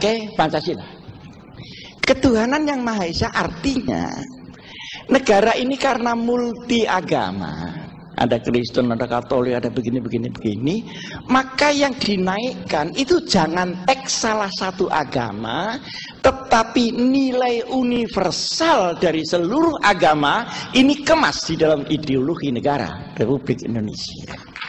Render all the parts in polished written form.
pakai Pancasila. Ketuhanan yang Maha Esa artinya negara ini karena multi agama, ada Kristen, ada Katolik, ada begini, maka yang dinaikkan itu jangan teks salah satu agama, tetapi nilai universal dari seluruh agama ini kemas di dalam ideologi negara Republik Indonesia.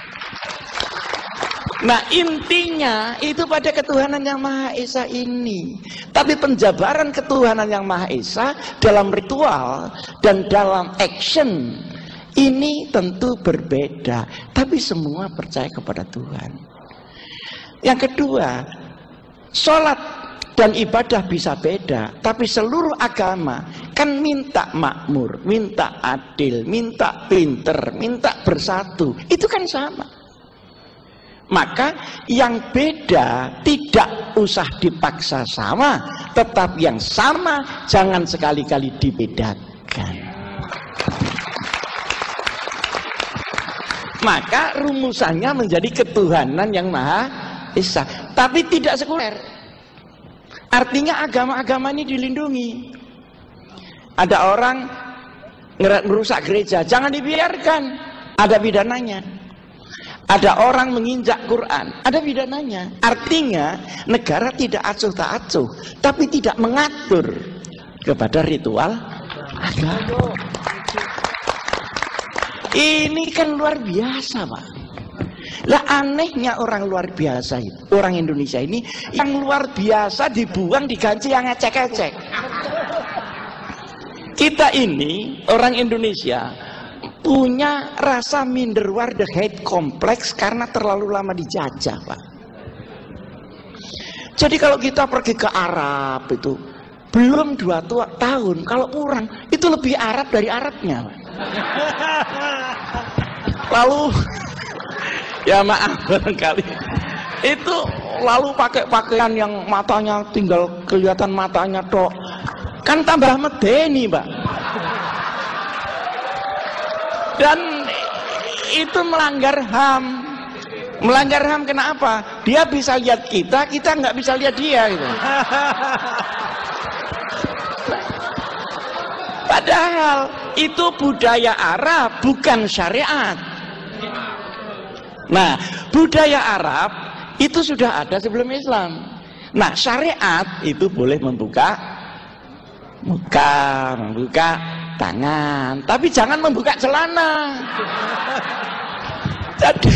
Nah, intinya itu pada ketuhanan yang Maha Esa ini. Tapi penjabaran ketuhanan yang Maha Esa dalam ritual dan dalam action ini tentu berbeda, tapi semua percaya kepada Tuhan. Yang kedua, sholat dan ibadah bisa beda, tapi seluruh agama kan minta makmur, minta adil, minta pinter, minta bersatu. Itu kan sama. Maka yang beda tidak usah dipaksa sama, tetap yang sama jangan sekali-kali dibedakan. Maka rumusannya menjadi ketuhanan yang Maha Esa, tapi tidak sekuler. Artinya agama-agama ini dilindungi. Ada orang merusak gereja, jangan dibiarkan, ada pidananya. Ada orang menginjak Quran, ada pidananya. Artinya negara tidak acuh tak acuh, tapi tidak mengatur kepada ritual agama. Ini kan luar biasa, Pak. Lah anehnya orang luar biasa itu, orang Indonesia ini yang luar biasa dibuang diganti yang ngecek-ngecek. Kita ini orang Indonesia punya rasa minderwaarde hate kompleks karena terlalu lama dijajah, Pak. Jadi kalau kita pergi ke Arab itu belum 2 tahun, kalau orang itu lebih Arab dari Arabnya, Pak. Lalu ya maaf barangkali itu lalu pakai pakaian yang matanya tinggal kelihatan matanya tok, kan tambah medeni, Pak. Dan itu melanggar HAM. Melanggar HAM kenapa? Dia bisa lihat kita, kita nggak bisa lihat dia gitu. Padahal itu budaya Arab, bukan syariat. Nah, budaya Arab itu sudah ada sebelum Islam. Nah, syariat itu boleh membuka muka, membuka tangan, tapi jangan membuka celana. Jadi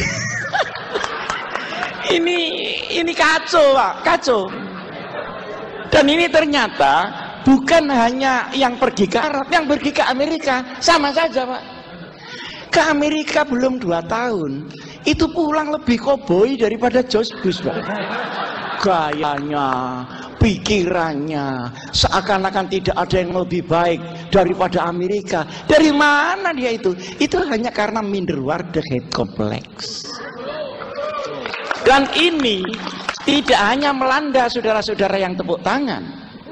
ini kacau, Pak, kacau. Dan ini ternyata bukan hanya yang pergi ke Arab, yang pergi ke Amerika sama saja, Pak. Ke Amerika belum 2 tahun, itu pulang lebih koboi daripada George Bush, Pak. Gayanya, pikirannya, seakan-akan tidak ada yang lebih baik daripada Amerika. Dari mana dia itu? Itu hanya karena minderwaarde hate kompleks. Dan ini tidak hanya melanda saudara-saudara yang tepuk tangan,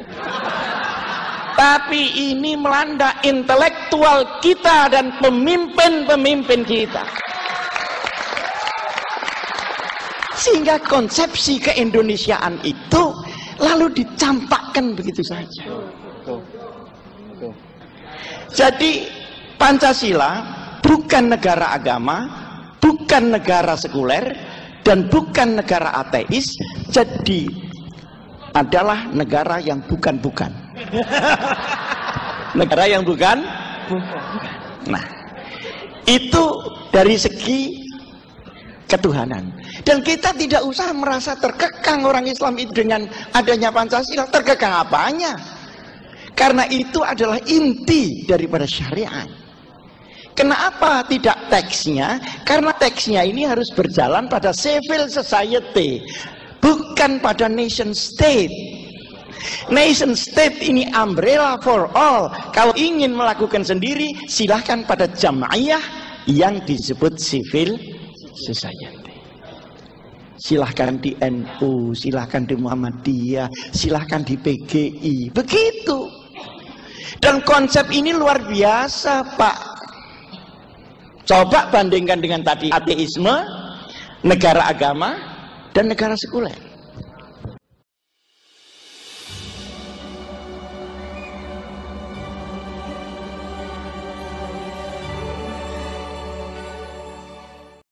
tapi ini melanda intelektual kita dan pemimpin-pemimpin kita. Sehingga konsepsi keindonesiaan itu lalu dicampakkan begitu saja. Jadi Pancasila bukan negara agama, bukan negara sekuler, dan bukan negara ateis. Jadi adalah negara yang bukan-bukan. Negara yang bukan. Nah, itu dari segi ketuhanan. Dan kita tidak usah merasa terkekang orang Islam itu dengan adanya Pancasila. Terkekang apanya? Karena itu adalah inti daripada syariat. Kenapa tidak teksnya? Karena teksnya ini harus berjalan pada civil society, bukan pada nation state. Nation state ini umbrella for all. Kalau ingin melakukan sendiri, silahkan pada jamaiyah yang disebut civil society. Silahkan di NU, silahkan di Muhammadiyah, silahkan di PGI. Begitu. Dan konsep ini luar biasa, Pak. Coba bandingkan dengan tadi ateisme, negara agama, dan negara sekuler.